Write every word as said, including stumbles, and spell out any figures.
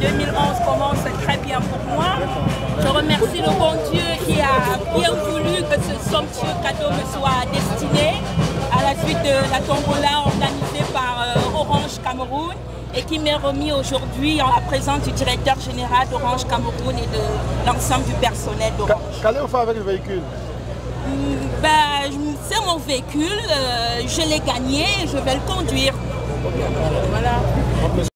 deux mille onze commence très bien pour moi. Je remercie le bon Dieu qui a bien voulu que ce somptueux cadeau me soit destiné à la suite de la tombola organisée par euh, Orange Cameroun et qui m'est remis aujourd'hui en la présence du directeur général d'Orange Cameroun et de l'ensemble du personnel d'Orange. Qu'allez-vous faire avec le véhicule? Ben, c'est mon véhicule, euh, je l'ai gagné et je vais le conduire. Voilà.